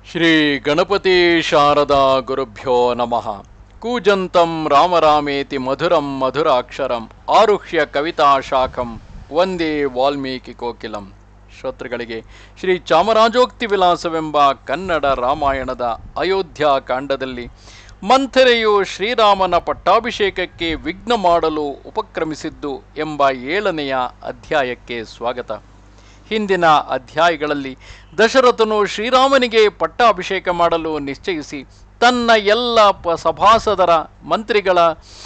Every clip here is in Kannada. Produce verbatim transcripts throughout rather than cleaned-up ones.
ಶ್ರೀ ಗಣಪತಿ ಶಾರದಾ ಗುರುಭ್ಯೋ ನಮಃ. ಕೂಜಂತಂ ರಾಮರಾಮೇತಿ ಮಧುರಂ ಮಧುರಾಕ್ಷರಂ ಆರುಹ್ಯ ಕವಿತಾ ಶಾಖಂ ವಂದೇ ವಾಲ್ಮೀಕಿ ಕೋಕಿಲಂ. ಶ್ರೋತೃಗಳಿಗೆ ಶ್ರೀ ಚಾಮರಾಜೋಕ್ತಿ ವಿಲಾಸವೆಂಬ ಕನ್ನಡ ರಾಮಾಯಣದ ಅಯೋಧ್ಯ ಕಾಂಡದಲ್ಲಿ ಮಂಥರೆಯು ಶ್ರೀರಾಮನ ಪಟ್ಟಾಭಿಷೇಕಕ್ಕೆ ವಿಘ್ನ ಮಾಡಲು ಉಪಕ್ರಮಿಸಿದ್ದು ಎಂಬ ಏಳನೆಯ ಅಧ್ಯಾಯಕ್ಕೆ ಸ್ವಾಗತ. ಹಿಂದಿನ ಅಧ್ಯಾಯಗಳಲ್ಲಿ ದಶರಥನು ಶ್ರೀರಾಮನಿಗೆ ಪಟ್ಟಾಭಿಷೇಕ ಮಾಡಲು ನಿಶ್ಚಯಿಸಿ ತನ್ನ ಎಲ್ಲ ಪ ಸಭಾಸದರ ಮಂತ್ರಿಗಳ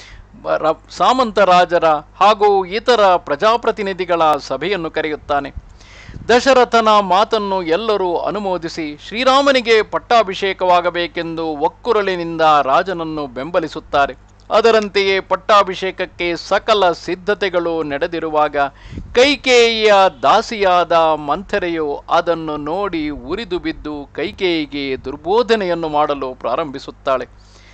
ಸಾಮಂತರಾಜರ ಹಾಗೂ ಇತರ ಪ್ರಜಾಪ್ರತಿನಿಧಿಗಳ ಸಭೆಯನ್ನು ಕರೆಯುತ್ತಾನೆ. ದಶರಥನ ಮಾತನ್ನು ಎಲ್ಲರೂ ಅನುಮೋದಿಸಿ ಶ್ರೀರಾಮನಿಗೆ ಪಟ್ಟಾಭಿಷೇಕವಾಗಬೇಕೆಂದು ಒಕ್ಕುರಳಿನಿಂದ ರಾಜನನ್ನು ಬೆಂಬಲಿಸುತ್ತಾರೆ. ಅದರಂತೆಯೇ ಪಟ್ಟಾಭಿಷೇಕಕ್ಕೆ ಸಕಲ ಸಿದ್ಧತೆಗಳು ನಡೆದಿರುವಾಗ ಕೈಕೇಯಿಯ ದಾಸಿಯಾದ ಮಂಥರೆಯು ಅದನ್ನು ನೋಡಿ ಉರಿದು ಬಿದ್ದು ಕೈಕೇಯಿಗೆ ದುರ್ಬೋಧನೆಯನ್ನು ಮಾಡಲು ಪ್ರಾರಂಭಿಸುತ್ತಾಳೆ.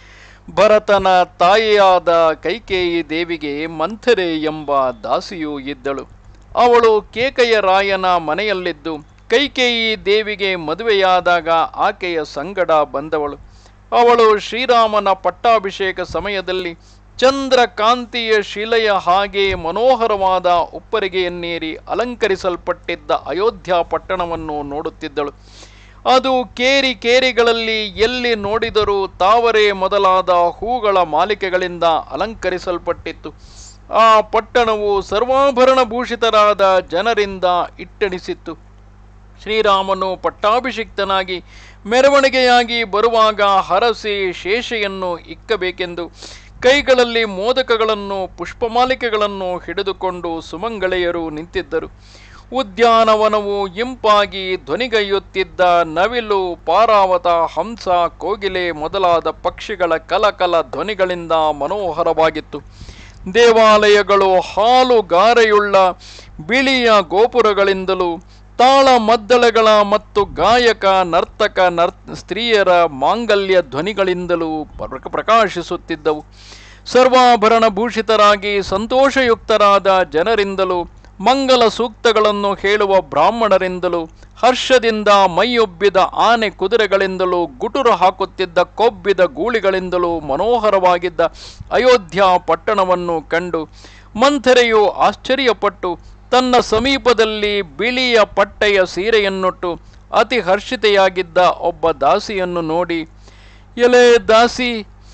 ಭರತನ ತಾಯಿಯಾದ ಕೈಕೇಯಿ ದೇವಿಗೆ ಮಂಥರೆ ಎಂಬ ದಾಸಿಯೂ ಇದ್ದಳು. ಅವಳು ಕೇಕಯ್ಯ ರಾಯನ ಮನೆಯಲ್ಲಿದ್ದು ಕೈಕೇಯಿ ದೇವಿಗೆ ಮದುವೆಯಾದಾಗ ಆಕೆಯ ಸಂಗಡ ಬಂದವಳು. ಅವಳು ಶ್ರೀರಾಮನ ಪಟ್ಟಾಭಿಷೇಕ ಸಮಯದಲ್ಲಿ ಚಂದ್ರಕಾಂತಿಯ ಶಿಲೆಯ ಹಾಗೆ ಮನೋಹರವಾದ ಉಪ್ಪರಿಗೆಯನ್ನೇರಿ ಅಲಂಕರಿಸಲ್ಪಟ್ಟಿದ್ದ ಅಯೋಧ್ಯ ಪಟ್ಟಣವನ್ನು ನೋಡುತ್ತಿದ್ದಳು. ಅದು ಕೇರಿ ಕೇರಿಗಳಲ್ಲಿ ಎಲ್ಲಿ ನೋಡಿದರೂ ತಾವರೆ ಮೊದಲಾದ ಹೂಗಳ ಮಾಲಿಕೆಗಳಿಂದ ಅಲಂಕರಿಸಲ್ಪಟ್ಟಿತ್ತು. ಆ ಪಟ್ಟಣವು ಸರ್ವಾಭರಣ ಭೂಷಿತರಾದ ಜನರಿಂದ ಇಟ್ಟಣಿಸಿತ್ತು. ಶ್ರೀರಾಮನು ಪಟ್ಟಾಭಿಷಿಕ್ತನಾಗಿ ಮೆರವಣಿಗೆಯಾಗಿ ಬರುವಾಗ ಹರಸಿ ಶೇಷೆಯನ್ನು ಇಕ್ಕಬೇಕೆಂದು ಕೈಗಳಲ್ಲಿ ಮೋದಕಗಳನ್ನು ಪುಷ್ಪಮಾಲಿಕೆಗಳನ್ನು ಹಿಡಿದುಕೊಂಡು ಸುಮಂಗಳೆಯರು ನಿಂತಿದ್ದರು. ಉದ್ಯಾನವನವು ಇಂಪಾಗಿ ಧ್ವನಿಗೈಯುತ್ತಿದ್ದ ನವಿಲು, ಪಾರಾವತ, ಹಂಸ, ಕೋಗಿಲೆ ಮೊದಲಾದ ಪಕ್ಷಿಗಳ ಕಲಕಲ ಧ್ವನಿಗಳಿಂದ ಮನೋಹರವಾಗಿತ್ತು. ದೇವಾಲಯಗಳು ಹಾಲು ಗಾರೆಯುಳ್ಳ ಬಿಳಿಯ ಗೋಪುರಗಳಿಂದಲೂ ತಾಳ ಮದ್ದಳೆಗಳ ಮತ್ತು ಗಾಯಕ ನರ್ತಕ ನರ್ ಸ್ತ್ರೀಯರ ಮಾಂಗಲ್ಯ ಧ್ವನಿಗಳಿಂದಲೂ ಪ್ರಕಾಶಿಸುತ್ತಿದ್ದವು. ಸರ್ವಾಭರಣ ಭೂಷಿತರಾಗಿ ಸಂತೋಷಯುಕ್ತರಾದ ಜನರಿಂದಲೂ ಮಂಗಲ ಸೂಕ್ತಗಳನ್ನು ಹೇಳುವ ಬ್ರಾಹ್ಮಣರಿಂದಲೂ ಹರ್ಷದಿಂದ ಮೈಯೊಬ್ಬಿದ ಆನೆ ಕುದುರೆಗಳಿಂದಲೂ ಗುಟುರು ಹಾಕುತ್ತಿದ್ದ ಕೊಬ್ಬಿದ ಗೂಳಿಗಳಿಂದಲೂ ಮನೋಹರವಾಗಿದ್ದ ಅಯೋಧ್ಯ ಪಟ್ಟಣವನ್ನು ಕಂಡು ಮಂಥರೆಯು ಆಶ್ಚರ್ಯಪಟ್ಟು ತನ್ನ ಸಮೀಪದಲ್ಲಿ ಬಿಳಿಯ ಪಟ್ಟೆಯ ಸೀರೆಯನ್ನುಟ್ಟು ಅತಿ ಹರ್ಷಿತೆಯಾಗಿದ್ದ ಒಬ್ಬ ದಾಸಿಯನ್ನು ನೋಡಿ, ಎಲೆ ದಾಸಿ,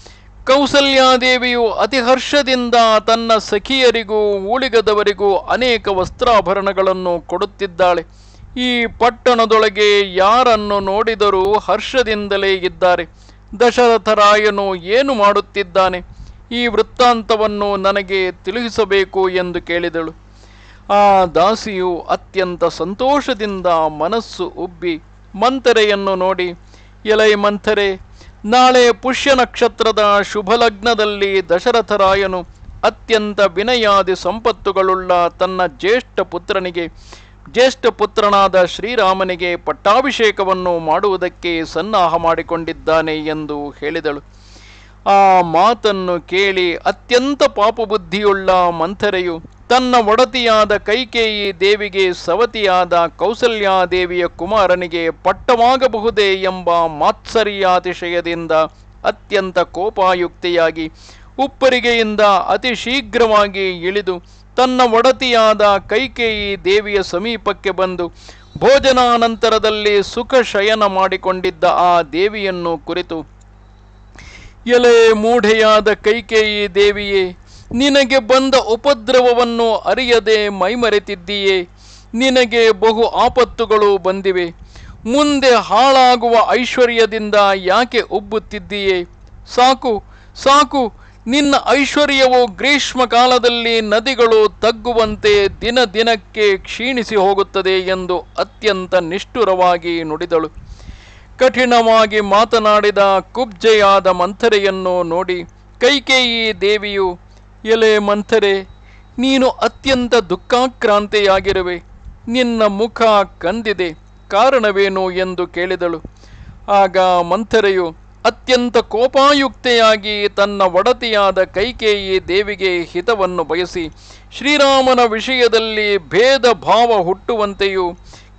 ಕೌಸಲ್ಯಾದೇವಿಯು ಅತಿ ಹರ್ಷದಿಂದ ತನ್ನ ಸಖಿಯರಿಗೂ ಊಳಿಗದವರಿಗೂ ಅನೇಕ ವಸ್ತ್ರಾಭರಣಗಳನ್ನು ಕೊಡುತ್ತಿದ್ದಾಳೆ. ಈ ಪಟ್ಟಣದೊಳಗೆ ಯಾರನ್ನು ನೋಡಿದರೂ ಹರ್ಷದಿಂದಲೇ ಇದ್ದಾರೆ. ದಶರಥರಾಯನು ಏನು ಮಾಡುತ್ತಿದ್ದಾನೆ? ಈ ವೃತ್ತಾಂತವನ್ನು ನನಗೆ ತಿಳಿಸಬೇಕು ಎಂದು ಕೇಳಿದಳು. ಆ ದಾಸಿಯು ಅತ್ಯಂತ ಸಂತೋಷದಿಂದ ಮನಸ್ಸು ಉಬ್ಬಿ ಮಂಥರೆಯನ್ನು ನೋಡಿ, ಎಲೈ ಮಂಥರೆ, ನಾಳೆ ಪುಷ್ಯ ನಕ್ಷತ್ರದ ಶುಭಲಗ್ನದಲ್ಲಿ ದಶರಥರಾಯನು ಅತ್ಯಂತ ವಿನಯಾದಿ ಸಂಪತ್ತುಗಳುಳ್ಳ ತನ್ನ ಜ್ಯೇಷ್ಠ ಪುತ್ರನಿಗೆ ಜ್ಯೇಷ್ಠ ಪುತ್ರನಾದ ಶ್ರೀರಾಮನಿಗೆ ಪಟ್ಟಾಭಿಷೇಕವನ್ನು ಮಾಡುವುದಕ್ಕೆ ಸನ್ನಾಹ ಮಾಡಿಕೊಂಡಿದ್ದಾನೆ ಎಂದು ಹೇಳಿದಳು. ಆ ಮಾತನ್ನು ಕೇಳಿ ಅತ್ಯಂತ ಪಾಪಬುದ್ಧಿಯುಳ್ಳ ಮಂಥರೆಯು ತನ್ನ ಒಡತಿಯಾದ ಕೈಕೇಯಿ ದೇವಿಗೆ ಸವತಿಯಾದ ಕೌಸಲ್ಯಾದೇವಿಯ ಕುಮಾರನಿಗೆ ಪಟ್ಟವಾಗಬಹುದೇ ಎಂಬ ಮಾತ್ಸರ್ಯಾತಿಶಯದಿಂದ ಅತ್ಯಂತ ಕೋಪಾಯುಕ್ತೆಯಾಗಿ ಉಪ್ಪರಿಗೆಯಿಂದ ಅತಿ ಶೀಘ್ರವಾಗಿ ಇಳಿದು ತನ್ನ ಒಡತಿಯಾದ ಕೈಕೇಯಿ ದೇವಿಯ ಸಮೀಪಕ್ಕೆ ಬಂದು ಭೋಜನಾನಂತರದಲ್ಲಿ ಸುಖ ಶಯನ ಮಾಡಿಕೊಂಡಿದ್ದ ಆ ದೇವಿಯನ್ನು ಕುರಿತು, ಎಲೆ ಮೂಢೆಯಾದ ಕೈಕೇಯಿ ದೇವಿಯೇ, ನಿನಗೆ ಬಂದ ಉಪದ್ರವವನ್ನು ಅರಿಯದೆ ಮೈಮರೆತಿದ್ದೀಯೇ. ನಿನಗೆ ಬಹು ಆಪತ್ತುಗಳು ಬಂದಿವೆ. ಮುಂದೆ ಹಾಳಾಗುವ ಐಶ್ವರ್ಯದಿಂದ ಯಾಕೆ ಉಬ್ಬುತ್ತಿದ್ದೀಯೇ? ಸಾಕು ಸಾಕು, ನಿನ್ನ ಐಶ್ವರ್ಯವು ಗ್ರೀಷ್ಮ ಕಾಲದಲ್ಲಿ ನದಿಗಳು ತಗ್ಗುವಂತೆ ದಿನ ದಿನಕ್ಕೆ ಕ್ಷೀಣಿಸಿ ಹೋಗುತ್ತದೆ ಎಂದು ಅತ್ಯಂತ ನಿಷ್ಠುರವಾಗಿ ನುಡಿದಳು. ಕಠಿಣವಾಗಿ ಮಾತನಾಡಿದ ಕುಬ್ಜೆಯಾದ ಮಂಥರೆಯನ್ನು ನೋಡಿ ಕೈಕೇಯಿ ದೇವಿಯು, ಎಲೆ ಮಂಥರೆ, ನೀನು ಅತ್ಯಂತ ದುಃಖಾಕ್ರಾಂತೆಯಾಗಿರುವೆ. ನಿನ್ನ ಮುಖ ಕಂದಿದೆ, ಕಾರಣವೇನು ಎಂದು ಕೇಳಿದಳು. ಆಗ ಮಂಥರೆಯು ಅತ್ಯಂತ ಕೋಪಾಯುಕ್ತೆಯಾಗಿ ತನ್ನ ಒಡತಿಯಾದ ಕೈಕೇಯಿ ದೇವಿಗೆ ಹಿತವನ್ನು ಬಯಸಿ ಶ್ರೀರಾಮನ ವಿಷಯದಲ್ಲಿ ಭೇದ ಭಾವ ಹುಟ್ಟುವಂತೆಯೂ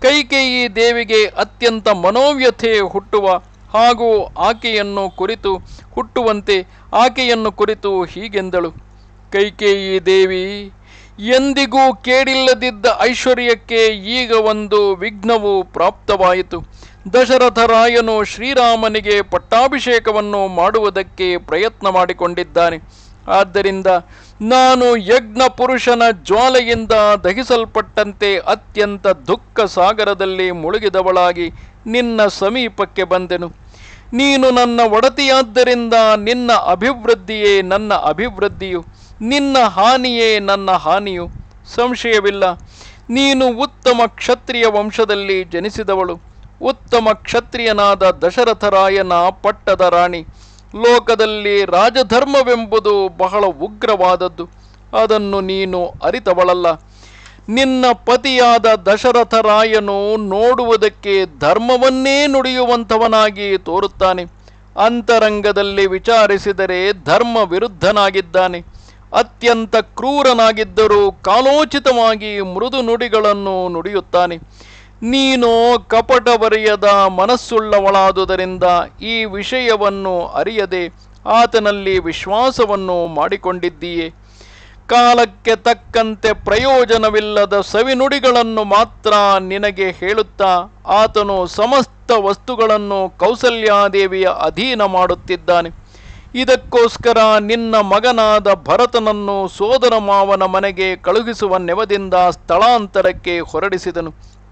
ಕೈಕೇಯಿ ದೇವಿಗೆ ಅತ್ಯಂತ ಮನೋವ್ಯಥೆ ಹುಟ್ಟುವ ಹಾಗೂ ಆಕೆಯನ್ನು ಕುರಿತು ಹುಟ್ಟುವಂತೆ ಆಕೆಯನ್ನು ಕುರಿತು ಹೀಗೆಂದಳು. ಕೈಕೇಯಿ ದೇವಿ, ಎಂದಿಗೂ ಕೇಳಿಲ್ಲದಿದ್ದ ಐಶ್ವರ್ಯಕ್ಕೆ ಈಗ ಒಂದು ವಿಘ್ನವು ಪ್ರಾಪ್ತವಾಯಿತು. ದಶರಥರಾಯನು ಶ್ರೀರಾಮನಿಗೆ ಪಟ್ಟಾಭಿಷೇಕವನ್ನು ಮಾಡುವುದಕ್ಕೆ ಪ್ರಯತ್ನ ಮಾಡಿಕೊಂಡಿದ್ದಾನೆ. ಆದ್ದರಿಂದ ನಾನು ಯಜ್ಞ ಪುರುಷನ ಜ್ವಾಲೆಯಿಂದ ದಹಿಸಲ್ಪಟ್ಟಂತೆ ಅತ್ಯಂತ ದುಃಖ ಸಾಗರದಲ್ಲಿ ಮುಳುಗಿದವಳಾಗಿ ನಿನ್ನ ಸಮೀಪಕ್ಕೆ ಬಂದೆನು. ನೀನು ನನ್ನ ಒಡತಿಯಾದ್ದರಿಂದ ನಿನ್ನ ಅಭಿವೃದ್ಧಿಯೇ ನನ್ನ ಅಭಿವೃದ್ಧಿಯು, ನಿನ್ನ ಹಾನಿಯೇ ನನ್ನ ಹಾನಿಯು. ಸಂಶಯವಿಲ್ಲ, ನೀನು ಉತ್ತಮ ಕ್ಷತ್ರಿಯ ವಂಶದಲ್ಲಿ ಜನಿಸಿದವಳು, ಉತ್ತಮ ಕ್ಷತ್ರಿಯನಾದ ದಶರಥರಾಯನ ಪಟ್ಟದ ರಾಣಿ. ಲೋಕದಲ್ಲಿ ರಾಜಧರ್ಮವೆಂಬುದು ಬಹಳ ಉಗ್ರವಾದದ್ದು, ಅದನ್ನು ನೀನು ಅರಿತವಳಲ್ಲ. ನಿನ್ನ ಪತಿಯಾದ ದಶರಥರಾಯನು ನೋಡುವುದಕ್ಕೆ ಧರ್ಮವನ್ನೇ ನುಡಿಯುವಂಥವನಾಗಿ ತೋರುತ್ತಾನೆ. ಅಂತರಂಗದಲ್ಲಿ ವಿಚಾರಿಸಿದರೆ ಧರ್ಮ ವಿರುದ್ಧನಾಗಿದ್ದಾನೆ. ಅತ್ಯಂತ ಕ್ರೂರನಾಗಿದ್ದರೂ ಕಾಲೋಚಿತವಾಗಿ ಮೃದು ನುಡಿಗಳನ್ನು ನುಡಿಯುತ್ತಾನೆ. ನೀನು ಕಪಟವರಿಯದ ಮನಸ್ಸುಳ್ಳವಳಾದುದರಿಂದ ಈ ವಿಷಯವನ್ನು ಅರಿಯದೆ ಆತನಲ್ಲಿ ವಿಶ್ವಾಸವನ್ನು ಮಾಡಿಕೊಂಡಿದ್ದೀಯೆ. ಕಾಲಕ್ಕೆ ತಕ್ಕಂತೆ ಪ್ರಯೋಜನವಿಲ್ಲದ ಸವಿನುಡಿಗಳನ್ನು ಮಾತ್ರ ನಿನಗೆ ಹೇಳುತ್ತಾ ಆತನು ಸಮಸ್ತ ವಸ್ತುಗಳನ್ನು ಕೌಸಲ್ಯಾದೇವಿಯ ಅಧೀನ ಮಾಡುತ್ತಿದ್ದಾನೆ. ಇದಕ್ಕೋಸ್ಕರ ನಿನ್ನ ಮಗನಾದ ಭರತನನ್ನು ಸೋದರ ಮಾವನ ಮನೆಗೆ ಕಳುಹಿಸುವ ನೆವದಿಂದ ಸ್ಥಳಾಂತರಕ್ಕೆ ಹೊರಡಿಸಿದನು.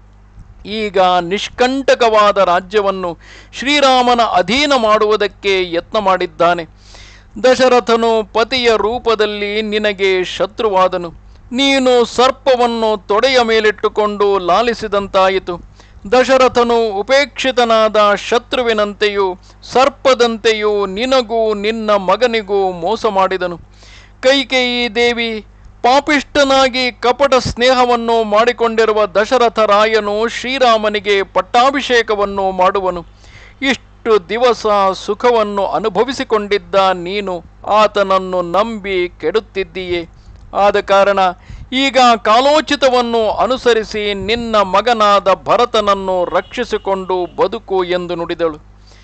ಈಗ ನಿಷ್ಕಂಟಕವಾದ ರಾಜ್ಯವನ್ನು ಶ್ರೀರಾಮನ ಅಧೀನ ಮಾಡುವುದಕ್ಕೆ ಯತ್ನ ಮಾಡಿದ್ದಾನೆ. ದಶರಥನು ಪತಿಯ ರೂಪದಲ್ಲಿ ನಿನಗೆ ಶತ್ರುವಾದನು. ನೀನು ಸರ್ಪವನ್ನು ತೊಡೆಯ ಮೇಲಿಟ್ಟುಕೊಂಡು ಲಾಲಿಸಿದಂತಾಯಿತು. ದಶರಥನು ಉಪೇಕ್ಷಿತನಾದ ಶತ್ರುವಿನಂತೆಯೂ ಸರ್ಪದಂತೆಯೂ ನಿನಗೂ ನಿನ್ನ ಮಗನಿಗೂ ಮೋಸ ಮಾಡಿದನು. ಕೈಕೇಯಿ ದೇವಿ, ಪಾಪಿಷ್ಠನಾಗಿ ಕಪಟ ಸ್ನೇಹವನ್ನು ಮಾಡಿಕೊಂಡಿರುವ ದಶರಥರಾಯನು ಶ್ರೀರಾಮನಿಗೆ ಪಟ್ಟಾಭಿಷೇಕವನ್ನು ಮಾಡುವನು. ಇಷ್ಟು ದಿವಸ ಸುಖವನ್ನು ಅನುಭವಿಸಿಕೊಂಡಿದ್ದ ನೀನು ಆತನನ್ನು ನಂಬಿ ಕೆಡುತ್ತಿದ್ದೀಯೆ. ಆದ ಕಾರಣ ಈಗ ಕಾಲೋಚಿತವನ್ನು ಅನುಸರಿಸಿ ನಿನ್ನ ಮಗನಾದ ಭರತನನ್ನು ರಕ್ಷಿಸಿಕೊಂಡು ಬದುಕು ಎಂದು ನುಡಿದಳು.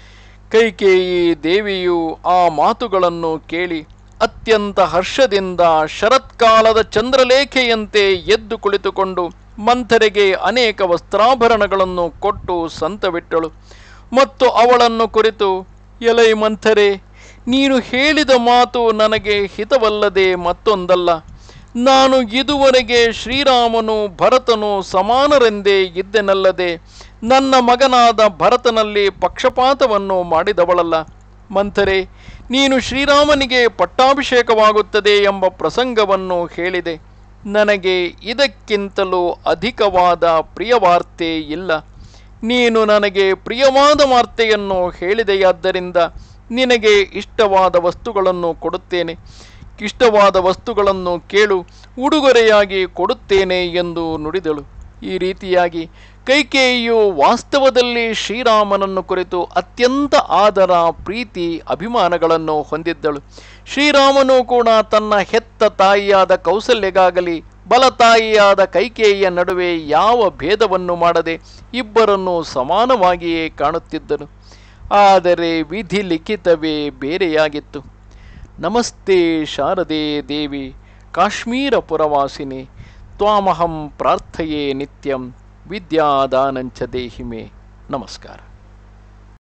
ಕೈಕೇಯಿ ದೇವಿಯು ಆ ಮಾತುಗಳನ್ನು ಕೇಳಿ ಅತ್ಯಂತ ಹರ್ಷದಿಂದ ಶರತ್ಕಾಲದ ಚಂದ್ರಲೇಖೆಯಂತೆ ಎದ್ದು ಕುಳಿತುಕೊಂಡು ಮಂಥರೆಗೆ ಅನೇಕ ವಸ್ತ್ರಾಭರಣಗಳನ್ನು ಕೊಟ್ಟು ಸಂತವಿಟ್ಟಳು. ಮತ್ತು ಅವಳನ್ನು ಕುರಿತು, ಎಲೈ ಮಂಥರೆ, ನೀನು ಹೇಳಿದ ಮಾತು ನನಗೆ ಹಿತವಲ್ಲದೆ ಮತ್ತೊಂದಲ್ಲ. ನಾನು ಇದುವರೆಗೆ ಶ್ರೀರಾಮನು ಭರತನು ಸಮಾನರೆಂದೇ ಇದ್ದೆನಲ್ಲದೆ ನನ್ನ ಮಗನಾದ ಭರತನಲ್ಲಿ ಪಕ್ಷಪಾತವನ್ನು ಮಾಡಿದವಳಲ್ಲ. ಮಂಥರೆ, ನೀನು ಶ್ರೀರಾಮನಿಗೆ ಪಟ್ಟಾಭಿಷೇಕವಾಗುತ್ತದೆ ಎಂಬ ಪ್ರಸಂಗವನ್ನು ಹೇಳಿದೆ. ನನಗೆ ಇದಕ್ಕಿಂತಲೂ ಅಧಿಕವಾದ ಪ್ರಿಯವಾರ್ತೆ ಇಲ್ಲ. ನೀನು ನನಗೆ ಪ್ರಿಯವಾದ ವಾರ್ತೆಯನ್ನು ಹೇಳಿದೆಯಾದ್ದರಿಂದ ನಿನಗೆ ಇಷ್ಟವಾದ ವಸ್ತುಗಳನ್ನು ಕೊಡುತ್ತೇನೆ. ಇಷ್ಟವಾದ ವಸ್ತುಗಳನ್ನು ಕೇಳು, ಉಡುಗೊರೆಯಾಗಿ ಕೊಡುತ್ತೇನೆ ಎಂದು ನುಡಿದಳು. ಈ ರೀತಿಯಾಗಿ ಕೈಕೇಯಿಯು ವಾಸ್ತವದಲ್ಲಿ ಶ್ರೀರಾಮನನ್ನು ಕುರಿತು ಅತ್ಯಂತ ಆದರ, ಪ್ರೀತಿ, ಅಭಿಮಾನಗಳನ್ನು ಹೊಂದಿದ್ದಳು. ಶ್ರೀರಾಮನು ಕೂಡ ತನ್ನ ಹೆತ್ತ ತಾಯಿಯಾದ ಕೌಸಲ್ಯಗಾಗಲಿ ಬಲತಾಯಿಯಾದ ಕೈಕೇಯಿಯ ನಡುವೆ ಯಾವ ಭೇದವನ್ನು ಮಾಡದೆ ಇಬ್ಬರನ್ನು ಸಮಾನವಾಗಿಯೇ ಕಾಣುತ್ತಿದ್ದನು. ಆದರೆ ವಿಧಿ ಲಿಖಿತವೇ ಬೇರೆಯಾಗಿತ್ತು. ನಮಸ್ತೆ ಶಾರದೆ ದೇವಿ, ಕಾಶ್ಮೀರ ಪುರವಾಸಿನಿ, ತ್ವಾಮಹಂ ಪ್ರಾರ್ಥಯೇ ನಿತ್ಯಂ, ವಿದ್ಯಾದಾನಂಚ ದೇಹಿಮೆ. ನಮಸ್ಕಾರ.